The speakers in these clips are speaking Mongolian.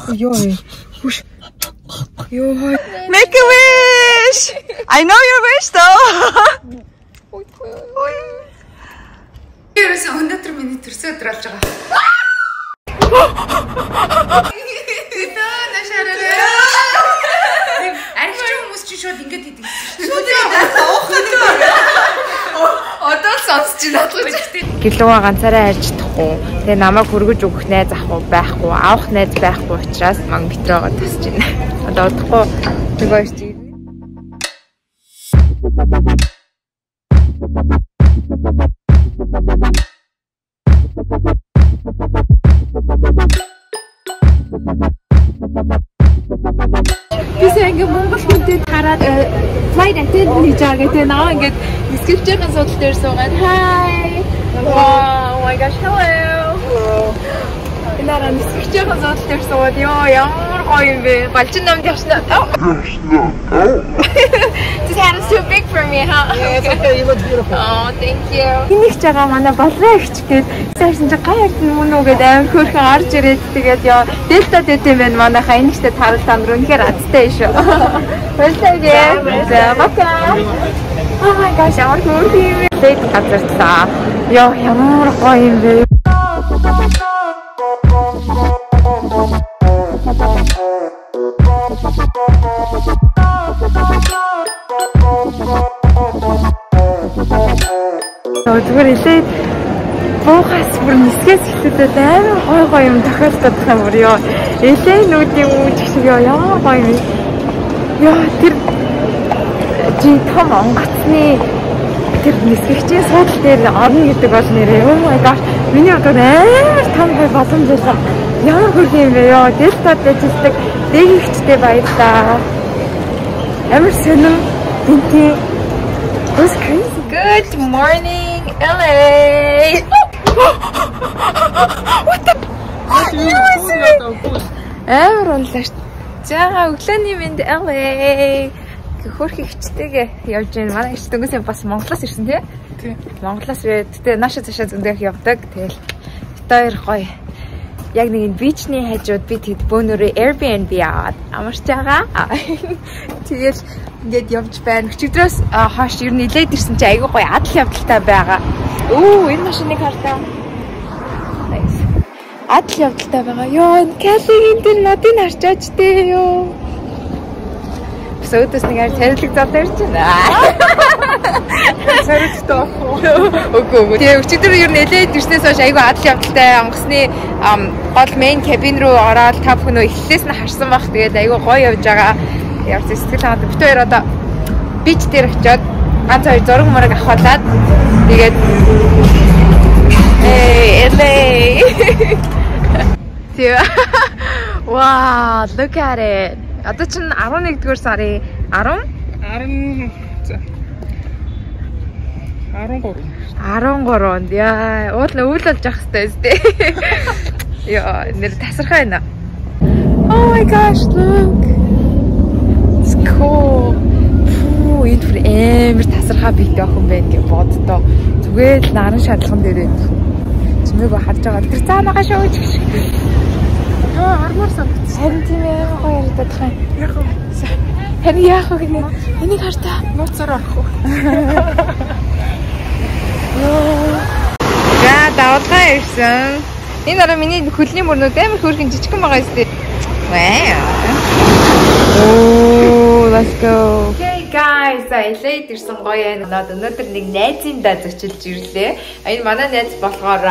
Ёй. Хүш. Ёй. Make a wish. I know your wish though. Ой. Ерөөсөө өнөөдөр миний төрсөн өдөр болж байгаа. Аригч хүмүүс чи шууд ингэж хийдэг. Шууд одоо сонсч байна. Гэлөө ганцаараа арьж чадахгүй. Тэгээ намайг хөргөж өгөх найз ахгүй байхгүй, авах найз байхгүй учраас ман битрээгээ тасч байна. Одоо удахгүй нөгөө ирж ирнэ. Бисээ ингээ Монгол хүнтэй хараад flight attendant хийж байгаа гэдэг наа ингээд скриптийн судал дээр суугаад hi. Oh my gosh, hello. Инараа скриптийн судал дээр суугаад ёо ямар гоё юм бэ. Балчин намд явснаа. This hat is too big for me, huh? Yeah, it's okay. You look beautiful. Oh, thank you. Хинийч байгаа манай болроо ихч гээд цаашин чи гайрд нүн үгээд амар хөөрхөн орж ирээд тэгээд ёо Delta дэт юм байна манайхаа энэчтэй тарал танд руу үнэхээр азтай шүү. Баярлалаа. За бака. Oh my gosh, ямар хөөрхөн юм бэ? Дэт газарлаа. Ёо ямар гоё юм бэ? Зүгээр илээ буухаас бүр нисгээс эхлээд амар гоё юм тохиолдоод байгаа юм ёо. Илээ нүүдийн үүч шиг ямар гоё юм. Ёо тэр жи том онгоцны тэр нисгэгчийн суудлын дээр орно гэдэг бол нэрээ. Oh my gosh. Миний одоо амар том бай боломж байсан. Ямар хөөрхөн юм бэ ёо. Delta-д ажилладаг дээгчтэй баярлаа. Амар сонирм бинти. That's crazy. Good morning, LA. What the? Амар онлоош. За өглөөний мэнд LA. Хөрх ихчтэйгээ явж байна. Манай ихч дөнгөсөө бас Монголоос ирсэн тий? Тий. Монголоос ирээд тэгээ нааша цаашаа зөндөөх явдаг. Тэгэл хоёр гоё. Яг нэг энэ бичний хажууд би тэгэд бөөнөрөө Airbnb аваад амарч байгаа. Тэгэл ингээд явж байна. Өчигдрөөс хойш ер нь нилээд ирсэн чи айгүй гоё адал явдалтай байгаа. Оо энэ машиныг хартаа. Nice. Адал явдалтай байгаа. Ёо энэ Калигийн тэр нодыг харчаач дээ ёо. Өдөөс нэг арай царилэг зал дээр ч байна. Царилэгтэй ахгүй. Үгүй. Тэгээ өчигдөр ер нь нэлээд ирснээс хойш айгүй адал явдалтай онгоцны гол main cabin руу ороод та бүхэн эхлээс нь харсан баг. Тэгээд айгүй гоё явж байгаа. Ярц сэтгэл ханаад бид хоёр одоо бич дээр очиод ганц хоёр зураг мураг авахлаад тэгээд LA. Wow, look at it. Одоо чинь 11-р сарын 13-нд яа үйл болж явах хэрэгтэй зү. Яа нэр тасархаа байна. Oh my gosh, look. It's cool. Фу, энэ бүр амар тасархаа бийтэй охин байна гэж боддоо. Зүгээр л наран шалган дээрээ чимээг харж байгаа. Тэр цаанаага шөөж. Армаар санагц. Харин тийм ээ гоё ярддаг хаа. Яг уу. Харин яах вэ гэнэ? Энийг хартаа. Нууцаар орох уу? За давалгаа ирсэн. Энэ араа миний хөлний мөрнүүд амар хөөрхөн жижигхэн байгаа юм зү. Wow. Oh, let's go. Okay guys, LA-д ирсэн гоё байна. Өнөөдөр нэг найзын даа зочилж ирлээ. Энэ манай найз болохоор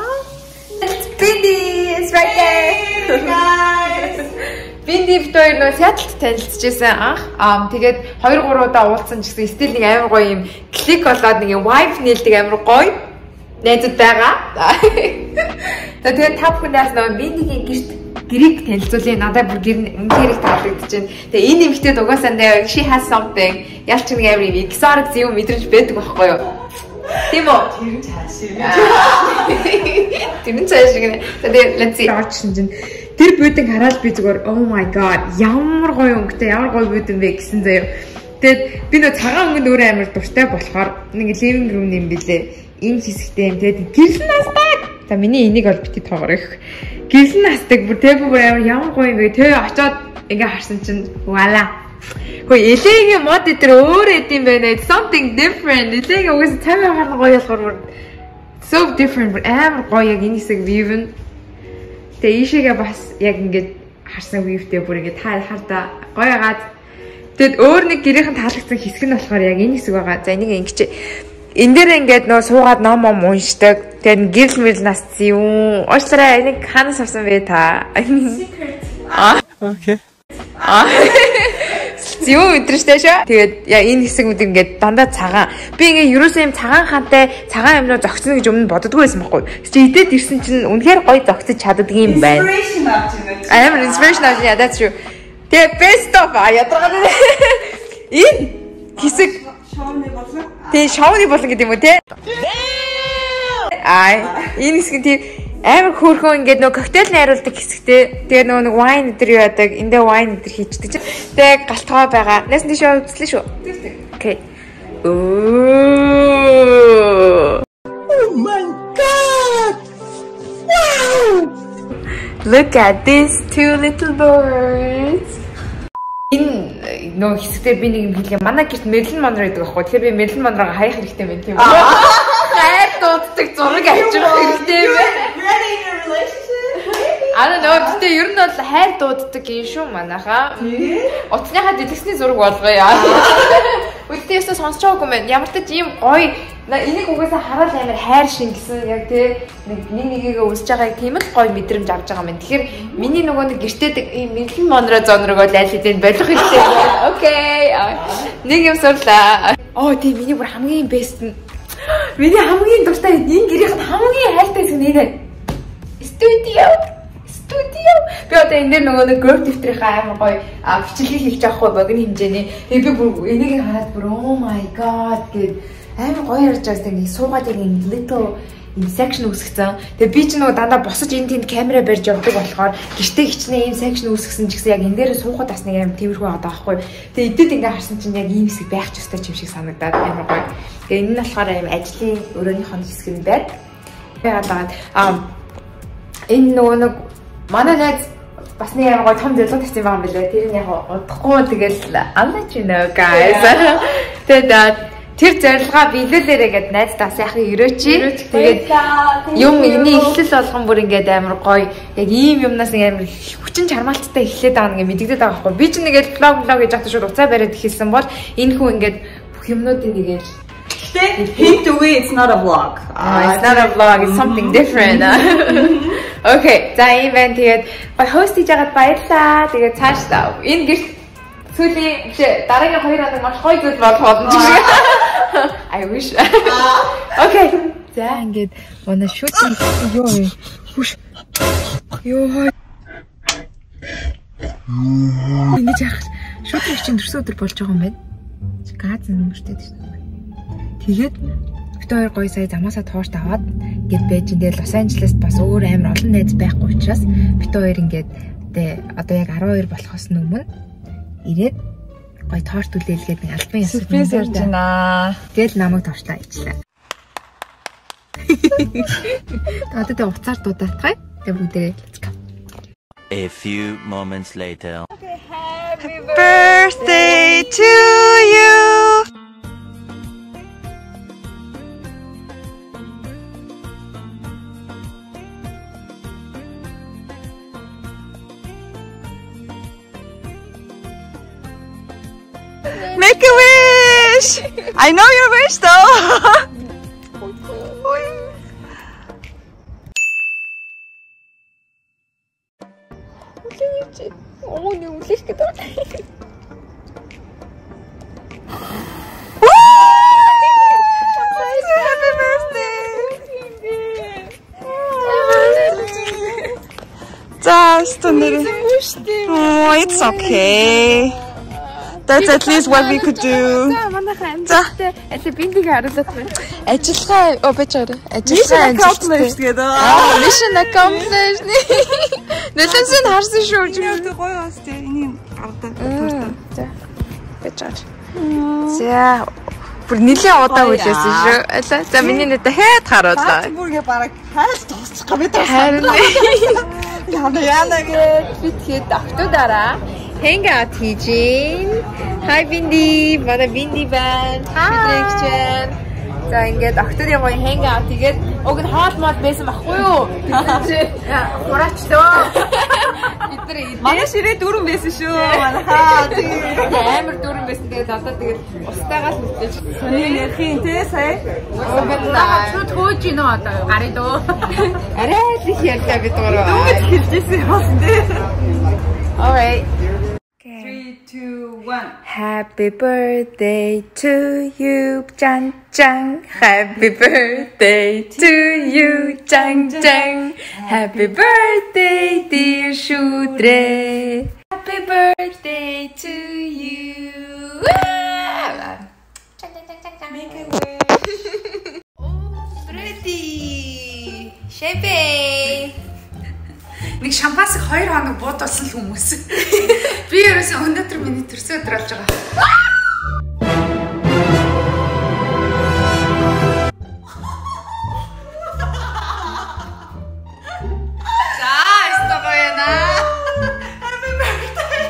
Bindi is right there. Hey guys. Bindi битүүр нөө Сиэтлд танилцчихсан анх. Тэгээд 2-3 удаа уулзсан ч гэсэн стил нэг амар гоё юм клик болоод нэг юм vibe нээлдэг амар гоё найзууд байгаа. Тэгээд та бүхнээс нөө Bindiгийн гэрийг танилцуулъя. Надад бүр гэрийг таалагдчихэв. Тэгээ энэ эмэгтэй угаасаа нэ she has something. Ялч нэг амар юм exotic юм мэдрэж байдаг байхгүй юу? Тийм үү? Тэр цаашиг. Тэр цаашиг. Тэгээд let's see. Орчин чинь тэр буудыг хараад би зүгээр oh my god ямар гоё өнгөтэй ямар гоё бууд юм бэ гэсэн заяа. Тэгээд би нөө цагаан өнгөнд өөрөө амар дуртай болохоор нэг living room юм билээ. Энэ хэсэгтэй юм. Тэгээд гэрлэн настаа. За миний энийг бол бити тоогоор их. гэрэл насдаг бүр тэ бүр ямар гоё юм бэ? Тэ очоод ингээ харсан чинь вала. Хөөе элегийн мод дээр өөр эдэм байна. Something different. Элегийн угсаа цавь харна гоё болохоор so different бүр амар гоё яг энэ хэсэг view нь. Тэгээ ийшээгээ бас яг ингээд харсан viewтэй бүр ингээд хардаа гоё гаад. Тэгэд өөр нэг гэрийнхэн таалагдсан хэсэг нь болохоор яг энэ хэсэг байгаа. За энийг ингэж энэ дээр ингээд нөө суугаад ном уншдаг. Тэгээд гэрэл мэрэл нас юм. Уучлаарай энийг ханаас авсан бэ та? Окей. Юу өдрөштэй шүү. Тэгээд яа энэ хэсгүүд ингээд дандаа цагаан. Би ингээд ерөөсөө юм цагаан хантай цагаан юмнуу зогцно гэж өмнө боддоггүй байсан байхгүй. Чи идээд ирсэн чинь үнэхээр гоё зогцож чаддаг юм байна. Inspiration авч байна. I'm inspiration авч яа that's true. Тэгээд best of ядаргаад энэ хэсэг Шоуны болон. тий шоуны болон гэдэг юм уу те? Энэ хэсэг тийм амар хөөрхөн ингээд нөгөө коктейл найруулдаг хэсэгтэй. Тэгээ нөгөө нэг wine өдр юу яадаг, эндээ wine өдр хийчихдэг чинь. Тэгээ галтгоо байгаа. Наас нь тийшээ үзлээ шүү. Окей. Oh my god. Wow. Look at these two little birds. Энэ нөгөө хэсэгтээ би нэг юм хэлээ. Манай гэрт Marilyn Monroe гэдэг байхгүй. Тэгэхээр би Marilyn Monroe-га хаях хэрэгтэй байна тийм үү? Хайр дууддаг зураг авчрах хэрэгтэй байна. I don't know. Гэтэ ер нь бол хайр дууддаг юм шүү манайхаа. Утасныхаа дэлгэсний зураг болгоё. Үдтээс сонсож байгаагүй юм байна. Ямар ч ийм гоё энийг угаасаа хараад амар хайр шингэсэн яг тий нэг нэгээ үсэж байгааг тийм л гоё мэдрэмж авч байгаа юм. Тэгэхээр миний нөгөө нэг гэртээ Marilyn Monroe зонрог бол аль хэдийн болох хэрэгтэй. Окей. Нэг юм сурлаа. Оо тий миний бүр хамгийн best нь миний хамгийн дуртай энэ гэрийнх нь хамгийн хайртай хэсэг нь энэ. Студио. Би одоо энэ дээр нөгөө нэг гroup дэвтрийнхаа амар гоё бичлэгийг хийх жаахгүй богино хэмжээний. Тэгээ би бүр энийг хараад бүр oh my god гэд амар гоё ярьж байгаа юм. Суугаад нэг little in section үүсгэсэн. Тэгээ би ч нөгөө дандаа босож энэ тэнд камера барьж явдаг болохоор гэртээ хичнээн ийм section үүсгэсэн ч гэсэн яг энэ дээр суугаад бас нэг амар тиймэрхүү одоо байхгүй. Тэгээ эдэд ингээ харсан чинь яг ийм хэсэг байх ч ёстой юм шиг санагдаад амар гоё. Тэгээ энэ нь болохоор аим ажлын өрөөнийх нь хэсэг нь байд. Тэгээд энэ нөгөө нэг манай найз бас нэг амар гоё том зөвлөгөө тавьсан байгаа юм билээ. Тэр нь яг удахгүй тэгэл I'll let you know guys. Тэгээд тэр зорилгоо биелүүлээрэ гэд найздаас яхаа өрөөчи. Тэгээд юм эний эхлэл болгон бүр ингээд амар гоё. Яг ийм юмнаас нэг амар хүчин чармаалттай эхлээд байгаа нэг мэдэгдээд байгаа байхгүй. Би ч нэгээл влог гэж ахтаа шууд уцаа бариад эхэлсэн бол энэ хүн ингээд бүх юмнуудыг нэгээл hint away it's not a vlog. It's not a vlog, it's something different. Okay, за ийм байна. Тэгээд хост хийж байгаад баярлаа. Тэгээд цаашдаа энэ гэрт сүүлийн дараагийн 2 хоног маш гоё зүйл болох болно ч гэх. I wish. Okay. За ингээд манай шүтэн ёо хүш. Ёо. Энд яах шүтэн чинь төрсөн өдөр болж байгаа юм байна. Газ нэмэртэй тийм. Тэгээд бид хоёр гоё сая замаасаа туушд аваад ингээд байж энэ Лос Анжелест бас өөр амар олон найз байхгүй учраас бид хоёр ингээд одоо яг 12 болохоос өмнө ирээд гоё торт үлээлгээд нэг альбан ясах сюрприз ярьж байна. Тэгэл намайг туршлаа ичлээ. Одоо тэ уцаар дуудаатгай. Тэг бүгдээ let's go. A few moments later. Happy birthday to you. Make a wish! I know your wish though! Happy birthday! Oh, it's okay. That's at least what we could do. Ажиллагаа бачаар. Ажиллагаа accomplished гэдэг. Mission accomplished. Нэлээсээ харсан шүү. Гоё бас тийм энийг авдаг. За. Бачаар. За. Бүр нэлээ удаа хүлээсэн шүү. За миний нэ дахиад харууллаа. Бүргээ бараг хайлт тусчих гэмээр. Харин. Би тэгэхэд октодороо hangout хийж гин. Hi Bindi, манай Bindi байна. Hi. За ингээд октодын гоё hangout тэгээд уг нь хоол мод байсан байхгүй юу? Хураачлоо. Манай ширээ дөрөв байсан шүү. Манайхаа амар дөрөв байсан. Тэгээд одоо тэгээд устаагаа л мэдээж. Сони нэрхийн те сая. Шууд хөөж гинөө одоо гарыг дөө. Арай л их ярьлаа бид гурав. Дөнгөж хэлжсэн болсон те. Alright. 3, 2, 1. Happy birthday to you, Jang Jang. Happy birthday to you, Jang Jang. Happy birthday, dear Shudre. Happy birthday to you. Make a wish. Oh, ready. Champagne. Нэг шампансыг 2 хоног буудуулсан л хүмүүс. Би ерөөсөө өнөөдөр миний төрсөн өдөр болж байгаа. За, истого яна. Happy birthday.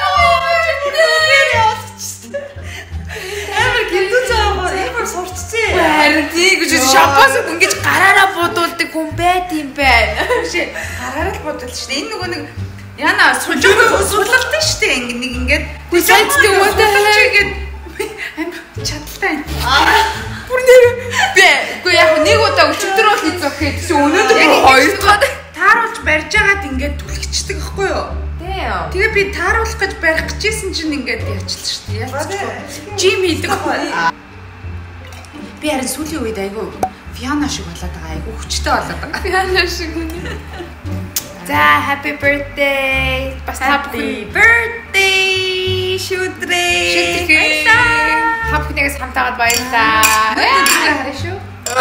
Амар гинтүү цааваа ямар сурчжээ. Харин тийм гэж шампансыг ингэж гараараа буудуулдаг хүн байт юм байна. Гараараа л бодвол шүү дээ. Энэ нөгөө нэг яна суулгалтай шүү дээ. Нэг ингээд сайдтай өөдөө ингээд амар чадaltaй. Бүр нэр бэ. Үгүй яг нэг удаа өчигдөр бол хийх гэсэн өнөөдөр хоёр дахь тааруулж барьж агаад ингээд түлхчихдэг байхгүй юу? Тэгээ би тааруулах гэж барих гэжсэн чинь ингээд яачлаа шүү дээ. Ялцчихгүй. Жим хийдэг байхгүй. Би харин сүүлийн үед айгүй Fiona шиг болоод байгаа. Айгүй хүчтэй болоод байгаа. Fiona шиг үнэ. За happy birthday. Бас Happy birthday Shudre. Та бүхнээс хамтаагаад баярлалаа. Харин шүү.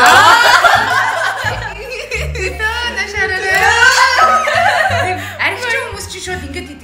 Арич хүмүүс чи шууд ингэж хийдэг.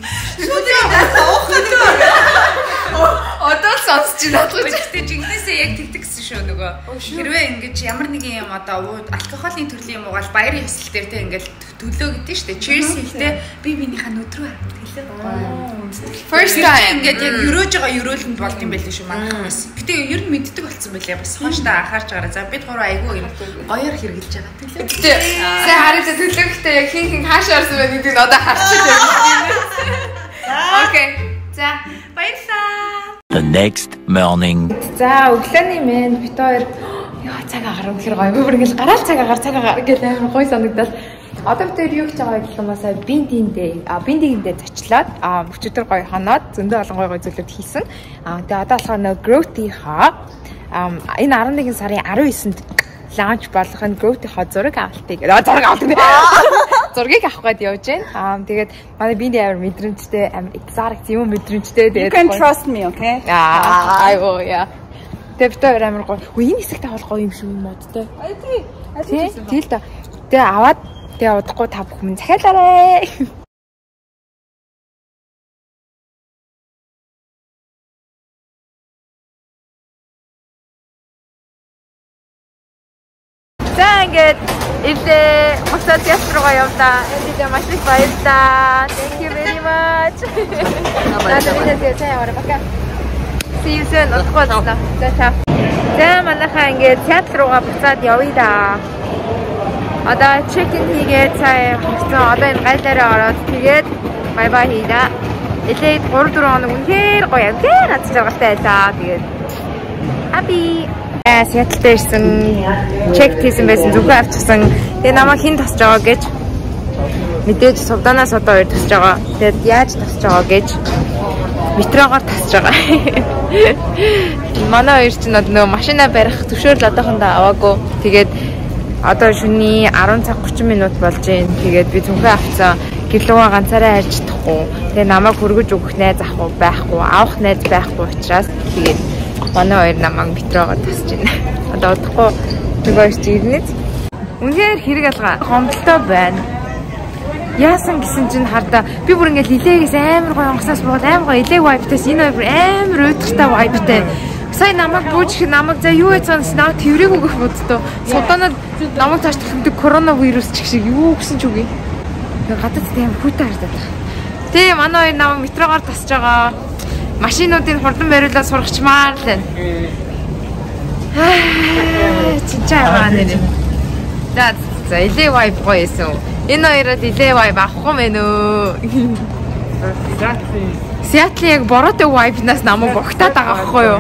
Одоо сонсож байна. Гэхдээ жигнэсээ яг тэгдэг гэсэн шүү нөгөө. Хэрвээ ингэж ямар нэгэн юм одоо алкоголын төрлийн юм угаал баярын ёслол дээр те ингээд төлөө гэдэг шүү дээ. Cheers хийхдээ би минийхээ нүдрүү хэлээ. First time ингээд яг өрөөж байгаа өрөөлөнд болд юм байл шүү манайхан бас. Гэтэ ер нь мэддэг болсон байлээ бас. Хоош та анхаарч байгаарай. За бид гурав айгүй юм гоёор хэрглэж байгаа. Гэтэ сайн хараад төлөвтэй яг хин хаашаа орсон байх гэдгийг одоо харчих юм. Окей. За баярлалаа. The next morning. За өглөөний мен бит хоёр яа цаг агаар үнэхэр гоё. Би бүр ингэж гараал цаг агаар гэж амар гоё санагдал. Одоо бид юу хийж байгаа гэх юм аа сая биндигэндээ зочлоод өчигдөр гоё ханаад зөндөө олон гоё зүйлүүд хийсэн. Тэгээ одоо болохоор нөө Growth-ийнхаа энэ 11 сарын 19-нд лаунч болох нь Growth-ийнхаа зураг авалтыг зургийг авах гээд явж байна. Тэгээд манай бинди амар мэдрэмжтэй амар exotic юм мэдрэмжтэй. You can trust me, okay? Айгоо яа. Тэгээд бид хоёр амар гоё. Энэ хэсэгтэй бол гоё юм шиг юм модтой. Тийм л да. Тэгээ аваад тэгээ удахгүй та бүхэн захиалаарай. За ингээд илээ мосод ясруугаа явлаа. Эндээ маш их баярлалаа. Thank you very much. Надад сайн яваарай бака. See you soon. Удахгүй боллоо. За манайхаа ингээд театр руугаа буцаад явъя да. Одоо чекин хийгээд цаа хөвцөн одоо энэ гайлаараа ороод тэгээд бай бай хийлаа. Элээд 3-4 хоног үнээр гоё амтээ над жаргалтай байлаа. Тэгээд happy Сиэтлдээ ирсэн чек хийсэн байсан зүгөө авчихсан. Тэгээ намайг хэн тасч байгаа гэж мэдээж сувданаас одоо хоёр тасч байгаа. Тэгээд яаж тасч байгаа гэж метрогоор тасч байгаа. Манай хоёр ч нөгөө машина барих зөвшөөрөл одоохондоо аваагүй. Тэгээд одоо шөнийн 10 цаг 30 минут болж байна. Тэгээд би зүнхээ авцсан. Гэлөө ганцаараа харж чадахгүй. Тэгээ намайг хөргөж өгөх найз ахгүй байхгүй. Авах найз байхгүй учраас тэгээд манай хоёр намайг метрогоор тасч байна. Одоо удахгүй нөгөө ч ирнэ. Үнээр хэрэг алгаа хомдолтой байна. Яасан гэсэн чинь хардаа би бүр ингээд илээгээс амар гоё онгоцноос буугаад амар гоё илээг вайптаас энэ хоёр амар уйдахтай вайптай. Сая намайг бууж их намайг за юу яцгаанаас наа тэрэг өгөх боддоо. Судаанад намайг тааш тахдаг коронавирус ч шиг юу гэсэн ч үгүй. Гадаад тийм хүүтэй харагдаад байна. Тэ манай хоёр намайг метрогоор тасж байгаа. Машинуудыг хурдан бариулаад сургачмаар л байна. Чичаа нэр. За илээ vibe гоё эсв. Энэ хоёроо илээ vibe авахгүй мэн үү? Seattle яг бороотой vibe-наас намайг богтаад байгаа байхгүй юу?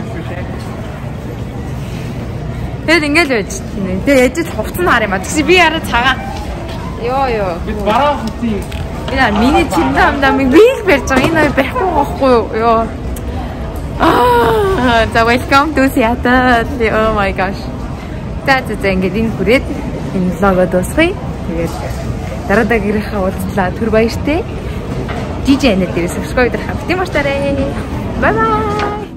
Тэгэд ингээл байж. Тэгээ яжиж хувцас нь хар юм а. Тэгси би хараа цагаан. Йоо. Би бараа хувцас. Яа миний чиндаа би барьж байгаа. Энэ хоёр барихгүй байхгүй юу? Йоо. За welcome to Seattle. Oh my gosh. За ингээд энэ хүрээд энэ влогоо дуусгая. Тэгээд дараагийн уулзлаа. Түр баяртай. DJ-нэд дээр subscribe-ээр хамт юм артаарай. Bye bye.